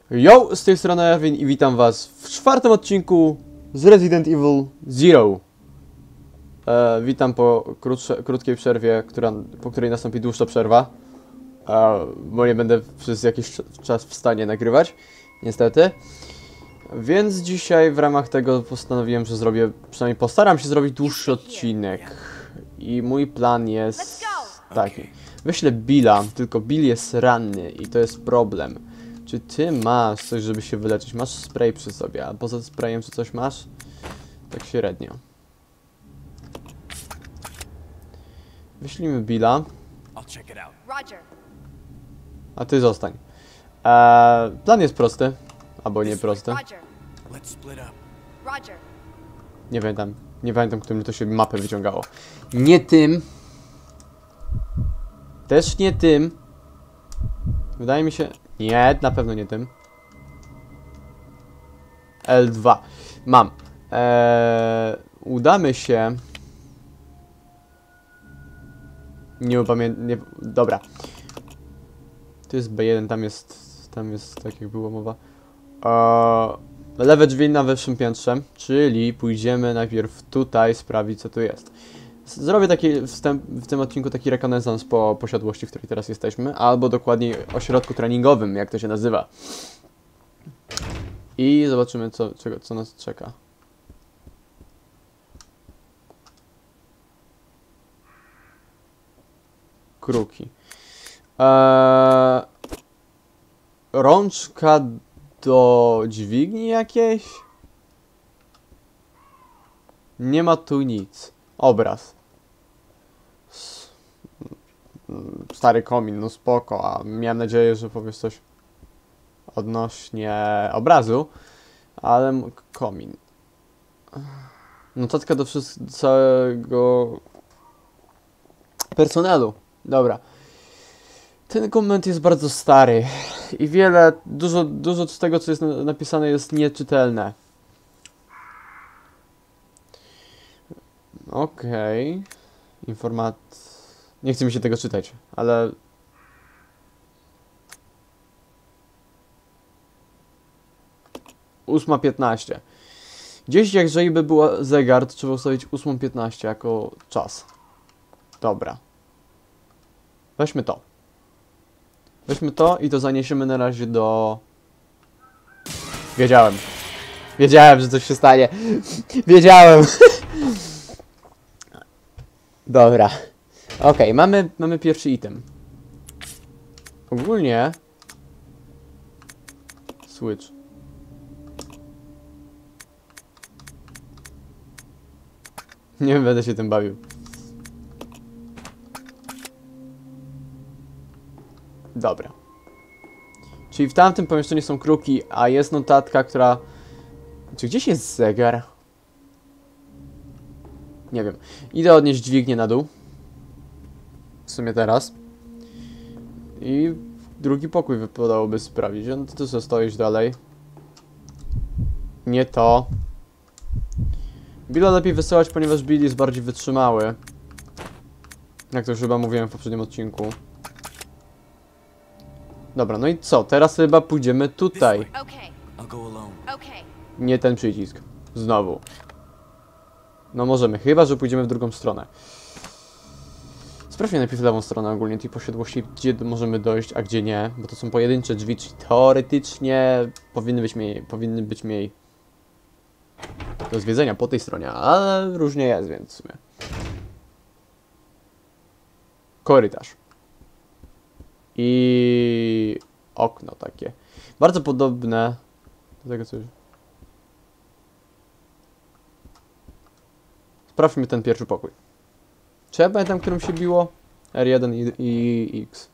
Yo, z tej strony Ewin i witam was w czwartym odcinku z Resident Evil Zero. Witam po krótkiej przerwie, po której nastąpi dłuższa przerwa. Bo nie będę przez jakiś czas w stanie nagrywać, niestety. Więc dzisiaj w ramach tego postanowiłem, że przynajmniej postaram się zrobić dłuższy odcinek. I mój plan jest taki. Wyślę Billa, tylko Bill jest ranny i to jest problem. Czy ty masz coś, żeby się wyleczyć? Masz spray przy sobie, a poza sprayem czy coś masz? Tak średnio. Wyślijmy Billa. A ty zostań. Plan jest prosty. Albo nie prosty. Nie pamiętam. Nie pamiętam, którym to się mapę wyciągało. Nie tym. Też nie tym. Wydaje mi się... Nie, na pewno nie tym. L2. Mam. Udamy się... Nie upamiętam... Dobra. Tu jest B1, tam jest tak jak było mowa. Lewe drzwi na wyższym piętrze, czyli pójdziemy najpierw tutaj sprawdzić, co tu jest. Zrobię taki w tym odcinku taki rekonesans po posiadłości, w której teraz jesteśmy, albo dokładniej ośrodku treningowym, jak to się nazywa. I zobaczymy, co nas czeka. Kruki. Rączka do dźwigni jakiejś? Nie ma tu nic. Obraz. Stary komin, no spoko, a miałem nadzieję, że powiesz coś odnośnie obrazu, ale komin. Notatka do całego personelu. Dobra. Ten dokument jest bardzo stary i dużo z tego, co jest napisane, jest nieczytelne. Okej. Nie chce mi się tego czytać, ale... Ósma 15. Gdzieś jeżeli by była zegar, to trzeba ustawić 8:15 jako czas. Dobra. Weźmy to. Weźmy to i to zaniesiemy na razie do... Wiedziałem. Wiedziałem, że coś się stanie. Wiedziałem. Dobra. Okej, mamy pierwszy item. Ogólnie... Switch. Nie będę się tym bawił. Dobra. Czyli w tamtym pomieszczeniu są kruki, a jest notatka, która... Czy gdzieś jest zegar? Nie wiem. Idę odnieść dźwignię na dół. W sumie teraz. I drugi pokój wypadałoby sprawdzić. No to co, stoisz dalej? Nie to. Billa lepiej wysyłać, ponieważ Bill jest bardziej wytrzymały. Jak to już chyba mówiłem w poprzednim odcinku. Dobra, no i co? Teraz chyba pójdziemy tutaj. Nie ten przycisk. Znowu. No możemy, chyba że pójdziemy w drugą stronę. Sprawdźmy najpierw lewą stronę ogólnie tej posiadłości, gdzie możemy dojść, a gdzie nie. Bo to są pojedyncze drzwi, czyli teoretycznie powinny być mniej do zwiedzenia po tej stronie, ale różnie jest, więc w sumie. Korytarz. I okno takie. Bardzo podobne do tego coś. Sprawdźmy ten pierwszy pokój. Czy ja pamiętam, którym się biło? R1 i X.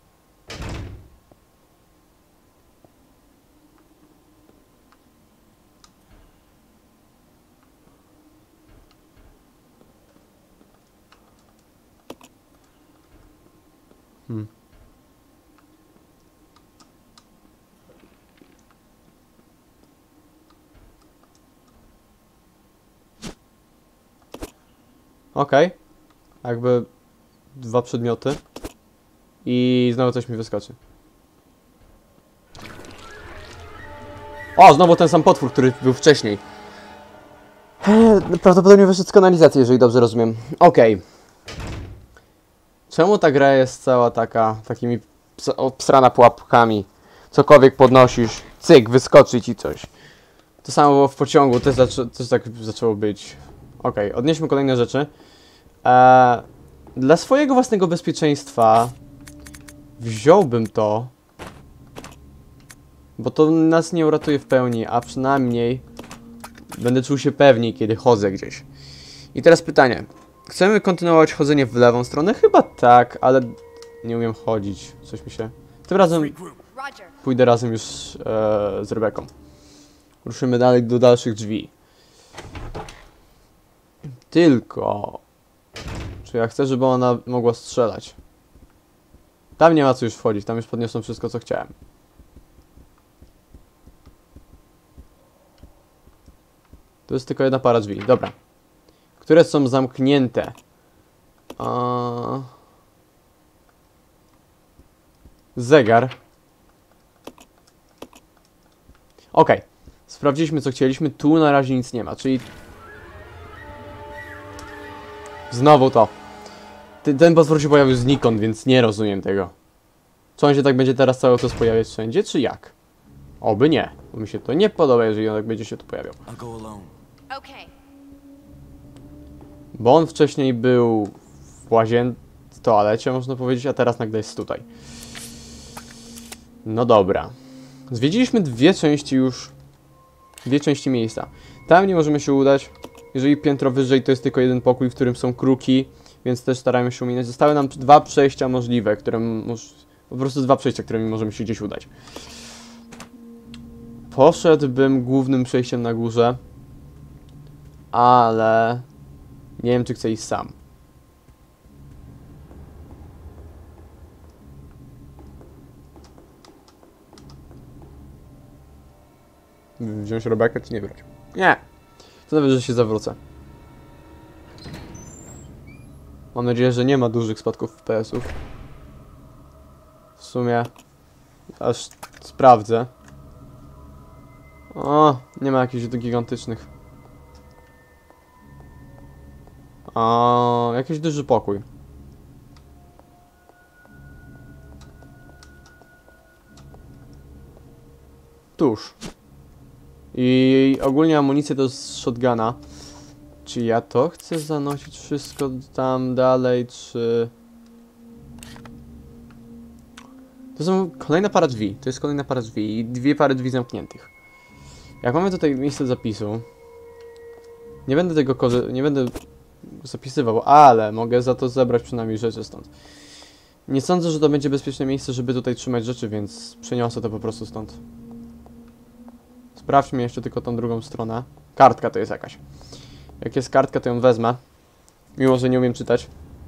Okej. Jakby dwa przedmioty. I znowu coś mi wyskoczy. O, znowu ten sam potwór, który był wcześniej. Prawdopodobnie wyszedł z kanalizacji, jeżeli dobrze rozumiem. Okej. Czemu ta gra jest cała taka, takimi obsrana pułapkami? Cokolwiek podnosisz, cyk, wyskoczy ci coś. To samo było w pociągu, też tak zaczęło być. Okej, odnieśmy kolejne rzeczy. Dla swojego własnego bezpieczeństwa wziąłbym to, bo to nas nie uratuje w pełni, a przynajmniej będę czuł się pewniej, kiedy chodzę gdzieś. I teraz pytanie. Chcemy kontynuować chodzenie w lewą stronę? Chyba tak, ale nie umiem chodzić. Coś mi się... Tym razem pójdę razem już z Rebeką. Ruszymy dalej do dalszych drzwi. Tylko... Czy ja chcę, żeby ona mogła strzelać? Tam nie ma co już wchodzić, tam już podniosłem wszystko, co chciałem. To jest tylko jedna para drzwi, dobra. Które są zamknięte. Zegar. Okej. Sprawdziliśmy, co chcieliśmy. Tu na razie nic nie ma, czyli... Znowu to. Ten potwór się pojawił znikąd, więc nie rozumiem tego. Czy on się tak będzie teraz cały czas pojawiać wszędzie, czy jak? Oby nie, bo mi się to nie podoba, jeżeli on tak będzie się tu pojawiał. Bo on wcześniej był w łazience, w toalecie, można powiedzieć, a teraz nagle jest tutaj. No dobra. Zwiedziliśmy dwie części już. Dwie części miejsca. Tam nie możemy się udać. Jeżeli piętro wyżej, to jest tylko jeden pokój, w którym są kruki, więc też staramy się ominąć. Zostały nam dwa przejścia możliwe, po prostu dwa przejścia, którymi możemy się gdzieś udać. Poszedłbym głównym przejściem na górze, ale nie wiem, czy chcę iść sam. Wziąć Rebekę, czy nie brać? Nie! To nawet, że się zawrócę. Mam nadzieję, że nie ma dużych spadków FPS-ów. W sumie... Aż sprawdzę. O, nie ma jakichś gigantycznych. O, jakiś duży pokój. Tuż. I ogólnie amunicję to z shotguna. Czy ja to chcę zanosić wszystko tam dalej, czy... To są kolejna para drzwi. To jest kolejna para drzwi i dwie pary drzwi zamkniętych. Jak mamy tutaj miejsce zapisu... Nie będę tego zapisywał, ale mogę za to zebrać przynajmniej rzeczy stąd. Nie sądzę, że to będzie bezpieczne miejsce, żeby tutaj trzymać rzeczy, więc przeniosę to po prostu stąd. Sprawdźmy jeszcze tylko tą drugą stronę. Kartka to jest jakaś. Jak jest kartka, to ją wezmę. Mimo, że nie umiem czytać.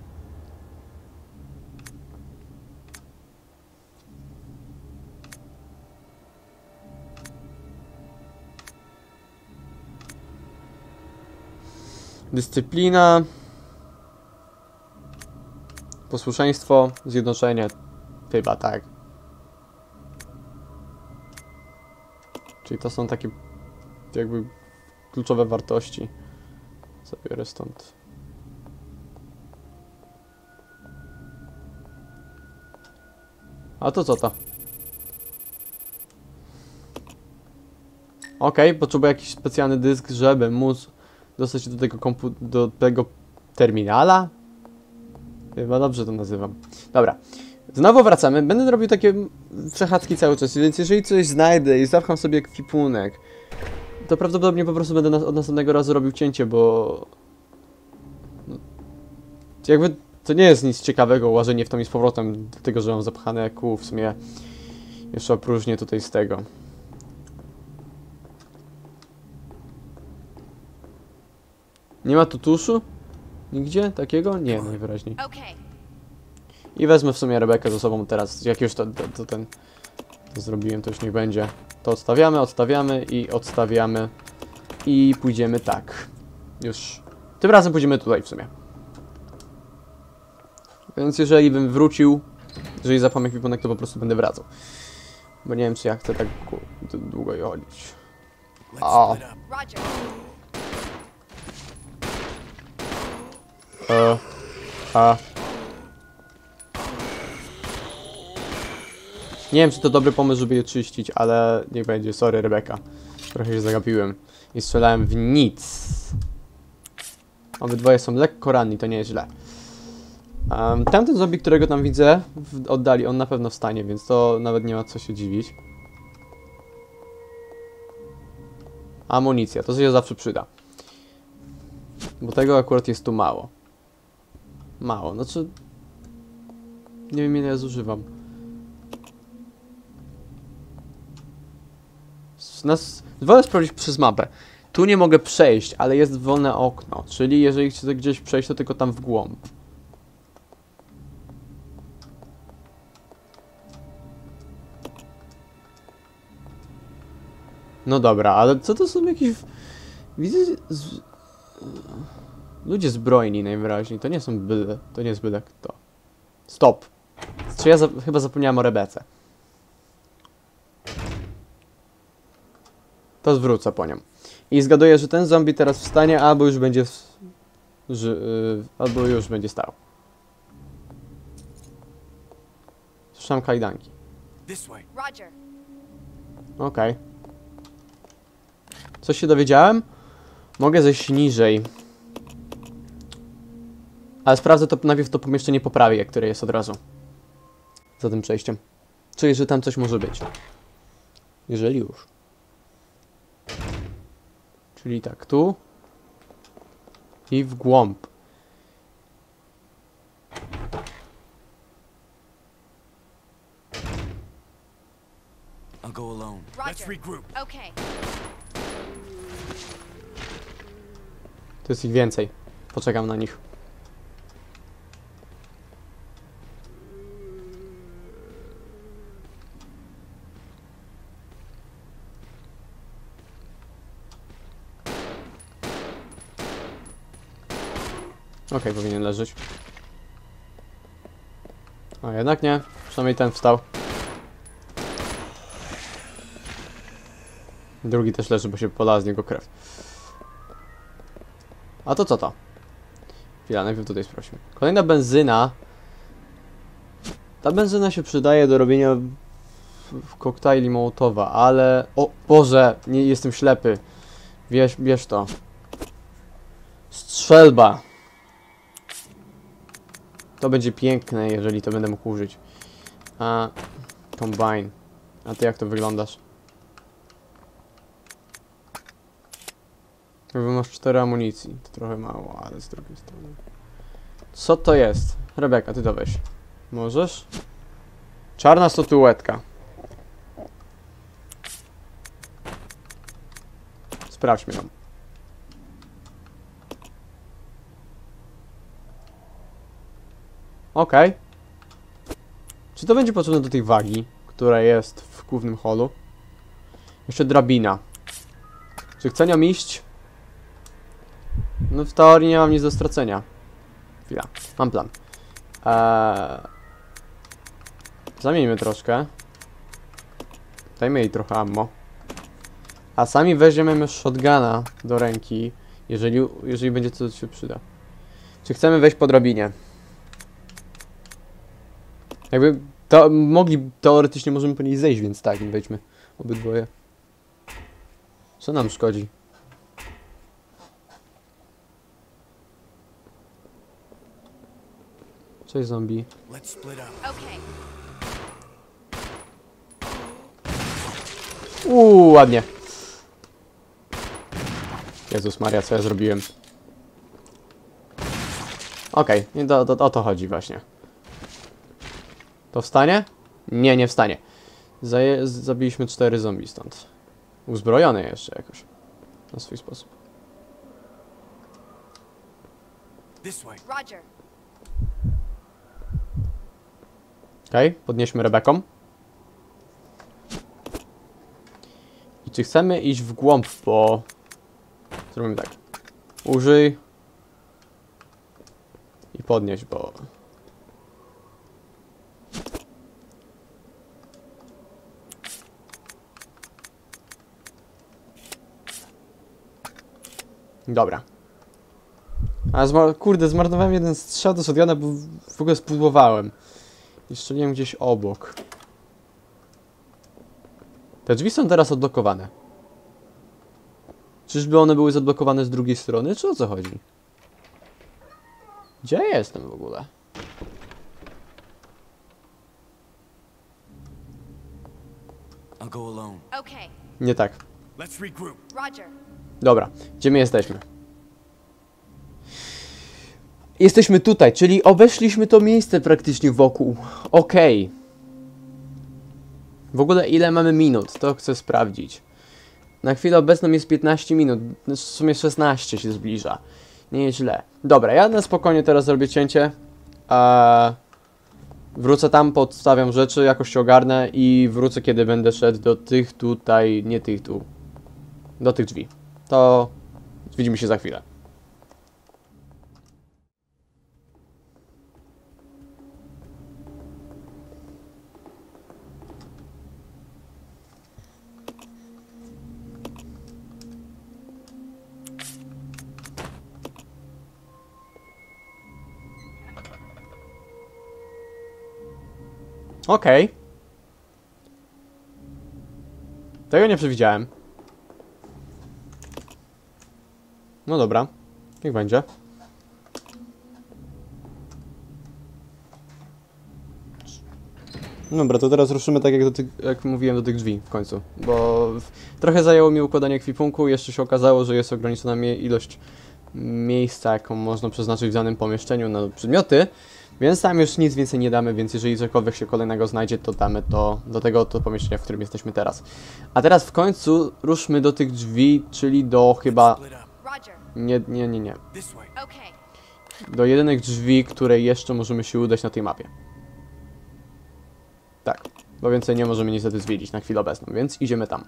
Dyscyplina. Posłuszeństwo. Zjednoczenie. Chyba tak. Czyli to są takie jakby kluczowe wartości. Zabiorę stąd. A to co to? Okej, potrzebuję jakiś specjalny dysk, żeby móc dostać się do tego terminala? Chyba dobrze to nazywam. Dobra. Znowu wracamy. Będę robił takie przechadzki cały czas, więc jeżeli coś znajdę i zapcham sobie ekwipunek, to prawdopodobnie po prostu będę od następnego razu robił cięcie, bo... No, jakby to nie jest nic ciekawego, łażenie w tom i z powrotem, dlatego że mam zapchane kół, w sumie jeszcze opróżnię tutaj z tego. Nie ma tu tuszu? Nigdzie takiego? Nie, najwyraźniej. I wezmę w sumie Rebekę ze sobą teraz. Jak już to zrobiłem, to już niech będzie. To odstawiamy i odstawiamy. I pójdziemy tak. Już. Tym razem pójdziemy tutaj w sumie. Więc jeżeli bym wrócił, jeżeli zapam ekwipunek, to po prostu będę wracał. Bo nie wiem, czy ja chcę tak długo je chodzić. Let's O. split up. Roger. A. Nie wiem, czy to dobry pomysł, żeby je czyścić, ale niech będzie. Sorry, Rebeka. Trochę się zagapiłem. I strzelałem w nic. Obydwoje są lekko ranni, to nie jest źle. Tamten zombie, którego tam widzę w oddali, on na pewno wstanie, więc to nawet nie ma co się dziwić. Amunicja, to się zawsze przyda. Bo tego akurat jest tu mało. Mało, znaczy... Nie wiem, ile ja zużywam. Wolę sprawdzić przez mapę. Tu nie mogę przejść, ale jest wolne okno. Czyli jeżeli chcę gdzieś przejść, to tylko tam w głąb. No dobra, ale co to są jakieś... Widzę... Ludzie zbrojni najwyraźniej. To nie są byle. To nie jest byle kto. Stop. Czy ja chyba zapomniałem o Rebece. To zwrócę po nią. I zgaduję, że ten zombie teraz wstanie, albo już będzie... albo już będzie stał. Słyszałem kajdanki. This way. Roger. Okej. Coś się dowiedziałem? Mogę zejść niżej. Ale sprawdzę to najpierw to pomieszczenie po prawej, które jest od razu. Za tym przejściem. Czuję, że tam coś może być. Jeżeli już. Czyli tak, tu. I w głąb. I'll go alone. Roger. Let's regroup. Okay. To jest ich więcej. Poczekam na nich. Okej, powinien leżeć. A jednak nie. Przynajmniej ten wstał. Drugi też leży, bo się polała z niego krew. A to co to? Chwila, najpierw tutaj sprawdźmy. Kolejna benzyna. Ta benzyna się przydaje do robienia w koktajli Mołotowa, ale... O Boże, nie jestem ślepy. Bierz to. Strzelba. To będzie piękne, jeżeli to będę mógł użyć. A... Combine. A ty jak to wyglądasz? Jakby masz 4 amunicji. To trochę mało, ale z drugiej strony... Co to jest? Rebeka, ty to weź. Możesz? Czarna statuetka. Sprawdźmy ją. Okej. Czy to będzie potrzebne do tej wagi, która jest w głównym holu? Jeszcze drabina. Czy chcę nią iść? No w teorii nie mam nic do stracenia. Chwila, mam plan. Zamieńmy troszkę. Dajmy jej trochę ammo. A sami weźmiemy shotguna do ręki, jeżeli będzie coś, co się przyda. Czy chcemy wejść po drabinie? Jakby teoretycznie możemy po niej zejść, więc tak, wejdźmy obydwoje. Co nam szkodzi? Cześć zombie. Let's split up. Okay. Ładnie. Jezus Maria, co ja zrobiłem? Okej, o to chodzi właśnie. To wstanie? Nie, nie wstanie. Zabiliśmy 4 zombie stąd. Uzbrojone jeszcze jakoś. Na swój sposób. This way. Roger. Okej, podnieśmy Rebeką. I czy chcemy iść w głąb, bo... Zrobimy tak. Użyj. I podnieś, bo... Dobra. A kurde, zmarnowałem jeden strzał do shotguna, bo w ogóle spudłowałem. I strzeliłem gdzieś obok. Te drzwi są teraz odblokowane. Czyżby one były zablokowane z drugiej strony, czy o co chodzi? Gdzie ja jestem w ogóle? I'll go alone. Okay, Nie tak. Let's regroup. Roger. Dobra, gdzie my jesteśmy? Jesteśmy tutaj, czyli obeszliśmy to miejsce praktycznie wokół. Okej. W ogóle ile mamy minut? To chcę sprawdzić. Na chwilę obecną jest 15 minut. W sumie 16 się zbliża. Nie jest źle. Dobra, ja na spokojnie teraz zrobię cięcie. Wrócę tam, podstawiam rzeczy, jakoś się ogarnę i wrócę, kiedy będę szedł do tych tutaj, nie tych tu. Do tych drzwi. To widzimy się za chwilę. Okej. Tego nie przewidziałem. No dobra. Niech będzie. Dobra, to teraz ruszymy tak jak mówiłem do tych drzwi w końcu. Bo trochę zajęło mi układanie ekwipunku. Jeszcze się okazało, że jest ograniczona ilość miejsca, jaką można przeznaczyć w danym pomieszczeniu na przedmioty. Więc tam już nic więcej nie damy, więc jeżeli cokolwiek się kolejnego znajdzie, to damy to do tego pomieszczenia, w którym jesteśmy teraz. A teraz w końcu ruszmy do tych drzwi, czyli do chyba... Split up. Roger. Nie. This way. Okay. Do jedynych drzwi, które jeszcze możemy się udać na tej mapie. Tak, bo więcej nie możemy niestety zwiedzić na chwilę obecną, więc idziemy tam.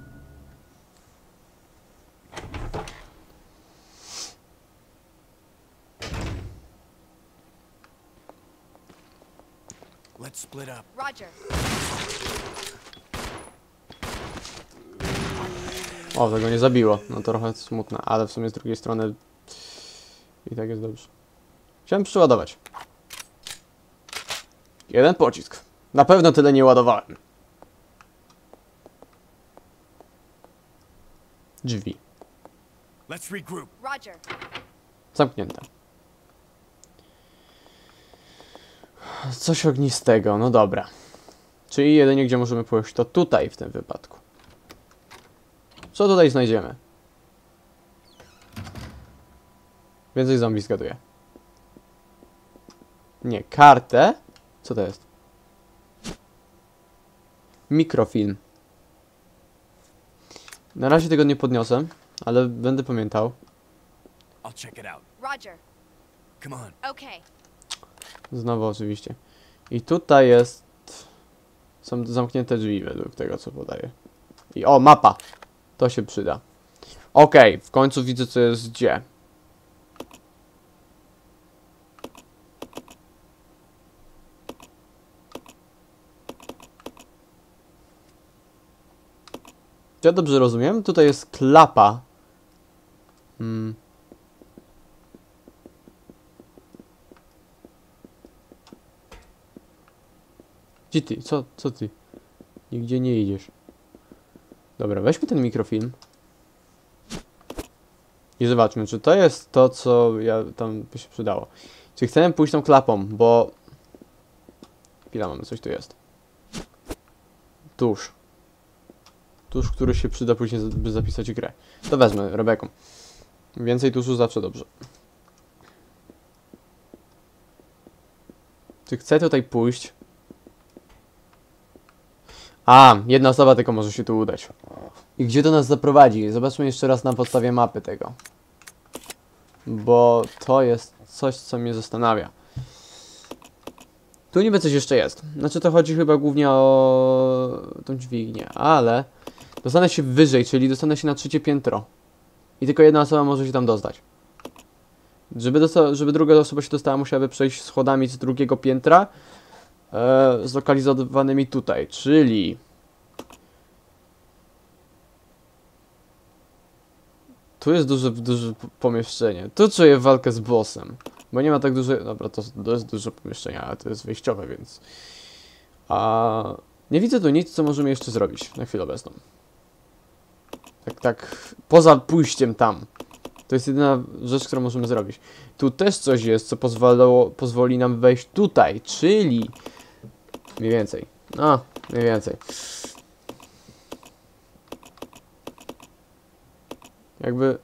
Let's split up. Roger. O, tego nie zabiło. No to trochę smutne, ale w sumie z drugiej strony i tak jest dobrze. Chciałem przeładować. Jeden pocisk. Na pewno tyle nie ładowałem. Drzwi. Let's regroup. Roger. Zamknięte. Coś ognistego, no dobra. Czyli jedynie gdzie możemy pójść to tutaj w tym wypadku. Co tutaj znajdziemy? Więcej zombie zgaduję. Nie, kartę. Co to jest? Mikrofilm. Na razie tego nie podniosę, ale będę pamiętał. I'll check it out. Roger. Come on. Okay. Znowu oczywiście. I tutaj jest... Są zamknięte drzwi według tego, co podaje. I o, mapa! To się przyda. Okej, w końcu widzę, co jest gdzie. Czy ja dobrze rozumiem? Tutaj jest klapa. Gdzie ty? Co ty? Nigdzie nie idziesz. Dobra, weźmy ten mikrofilm. I zobaczmy, czy to jest to, co tam by się przydało. Czy chcemy pójść tą klapą, bo... Chwila, mamy, coś tu jest. Tusz. Tusz, który się przyda później, by zapisać grę. To wezmę, Rebeką. Więcej tuszu zawsze dobrze. Czy chcę tutaj pójść? A, jedna osoba tylko może się tu udać. I gdzie to nas zaprowadzi? Zobaczmy jeszcze raz na podstawie mapy tego. Bo to jest coś, co mnie zastanawia. Tu niby coś jeszcze jest. Znaczy to chodzi chyba głównie o tą dźwignię, ale dostanę się wyżej, czyli dostanę się na 3. piętro. I tylko jedna osoba może się tam dostać. Żeby druga osoba się dostała, musiałaby przejść schodami z 2. piętra, zlokalizowanymi tutaj, czyli Tu jest duże pomieszczenie. Tu czuję walkę z bossem. Bo nie ma tak dużej... Dobra, to jest duże pomieszczenie, ale to jest wejściowe, więc... A nie widzę tu nic, co możemy jeszcze zrobić na chwilę obecną. Tak, poza pójściem tam. To jest jedyna rzecz, którą możemy zrobić. Tu też coś jest, co pozwoli nam wejść tutaj, czyli... Mniej więcej. No, mniej więcej. Jakby...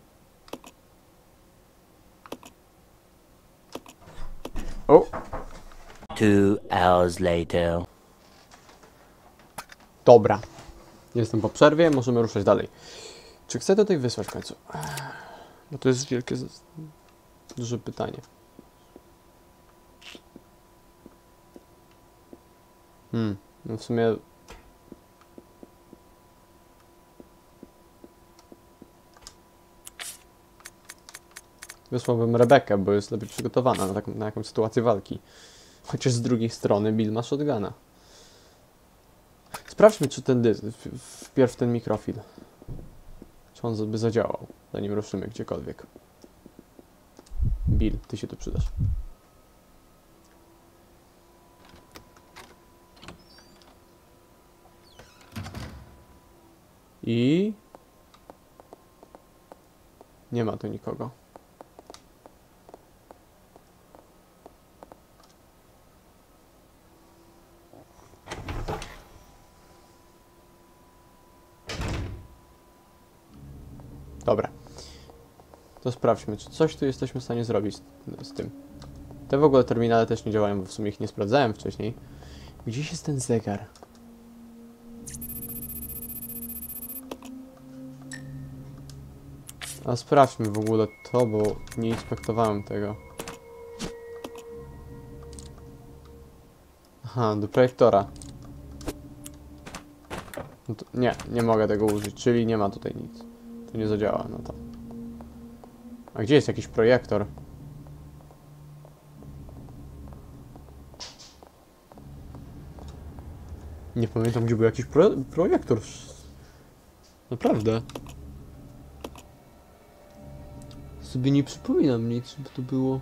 O! 2 hours later. Dobra. Jestem po przerwie, możemy ruszać dalej. Czy chcę tutaj wysłać w końcu? Bo to jest wielkie... duże pytanie. No w sumie... Wysłałbym Rebekę, bo jest lepiej przygotowana na jakąś sytuację walki. Chociaż z drugiej strony Bill ma shotguna. Sprawdźmy, czy ten wpierw ten mikrofil. Czy on by zadziałał, zanim ruszymy gdziekolwiek. Bill, ty się tu przydasz. I... nie ma tu nikogo. Dobra. To sprawdźmy, czy coś tu jesteśmy w stanie zrobić z tym. Te w ogóle terminale też nie działają, bo w sumie ich nie sprawdzałem wcześniej. Gdzieś jest ten zegar? A sprawdźmy w ogóle to, bo nie inspektowałem tego. Aha, do projektora. No to nie mogę tego użyć, czyli nie ma tutaj nic. To nie zadziała, no to. A gdzie jest jakiś projektor? Nie pamiętam, gdzie był jakiś projektor. Naprawdę. Sobie nie przypominam nic, żeby to było.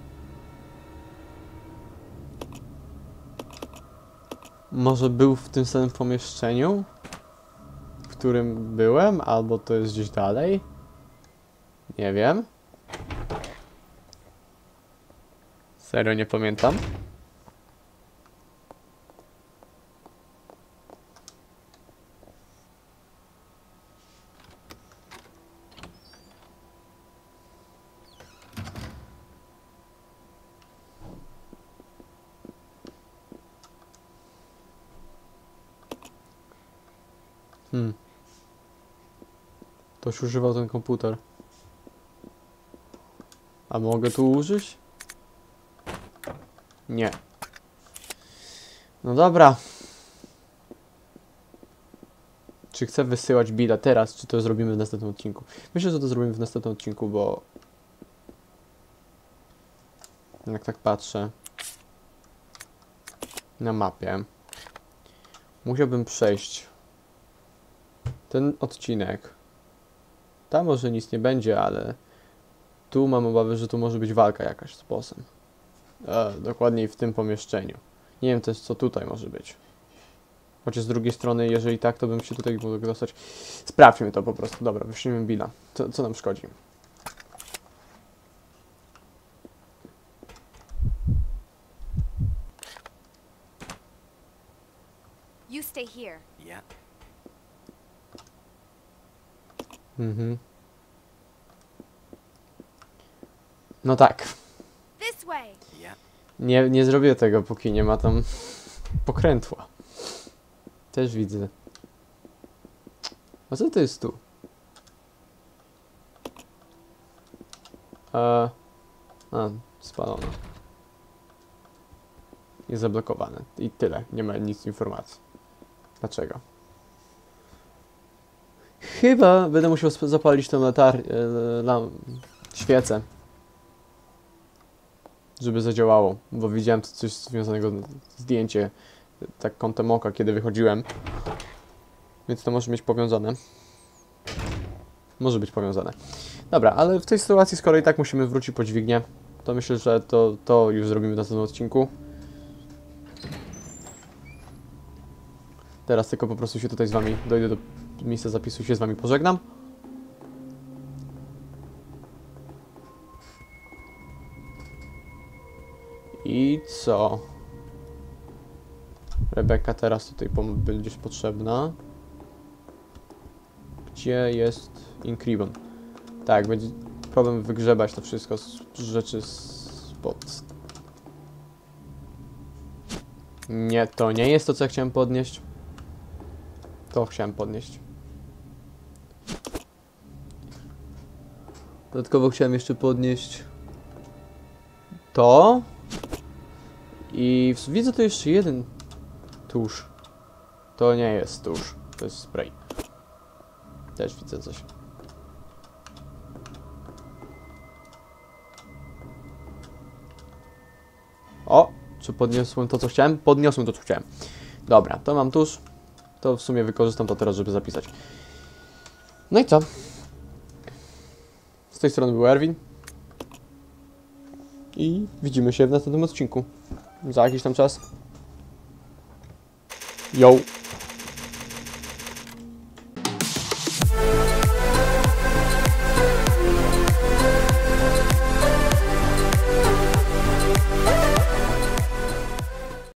Może był w tym samym pomieszczeniu, w którym byłem, albo to jest gdzieś dalej? Nie wiem. Serio nie pamiętam. Ktoś używał ten komputer. A mogę tu użyć? Nie. No dobra. Czy chcę wysyłać Billa teraz, czy to zrobimy w następnym odcinku? Myślę, że to zrobimy w następnym odcinku, bo... jak tak patrzę... na mapie... musiałbym przejść... ten odcinek. Tam może nic nie będzie, ale... tu mam obawy, że tu może być walka jakaś z bossem. Dokładniej w tym pomieszczeniu. Nie wiem też, co tutaj może być. Chociaż z drugiej strony, jeżeli tak, to bym się tutaj mógł dostać. Sprawdźmy to po prostu. Dobra, wyślijmy Billa. Co nam szkodzi? You stay here. Yeah. No tak. This way. Yeah. Nie zrobię tego, póki nie ma tam pokrętła. Też widzę. A co to jest tu? Spalone. Jest zablokowane. I tyle. Nie ma nic informacji. Dlaczego? Chyba będę musiał zapalić tę świecę. Żeby zadziałało. Bo widziałem to coś związanego zdjęcie. Tak kątem oka, kiedy wychodziłem. Więc to może mieć powiązane. Może być powiązane. Dobra, ale w tej sytuacji, skoro i tak musimy wrócić po dźwignię, to myślę, że to już zrobimy w następnym odcinku. Teraz tylko po prostu się tutaj z wami dojdę do miejsca zapisu i się z wami pożegnam. I co? Rebeka teraz tutaj będziesz potrzebna. Gdzie jest Inkribon? Tak, będzie problem wygrzebać to wszystko z rzeczy spod... Nie, to nie jest to, co ja chciałem podnieść. To chciałem podnieść. Dodatkowo chciałem jeszcze podnieść to. I widzę tu jeszcze jeden tusz. To nie jest tusz, to jest spray. Też widzę coś. O! Czy podniosłem to, co chciałem? Podniosłem to, co chciałem. Dobra, to mam tusz. To w sumie wykorzystam to teraz, żeby zapisać. No i co? Z tej strony był Erwin. I widzimy się w następnym odcinku. Za jakiś tam czas. Yo!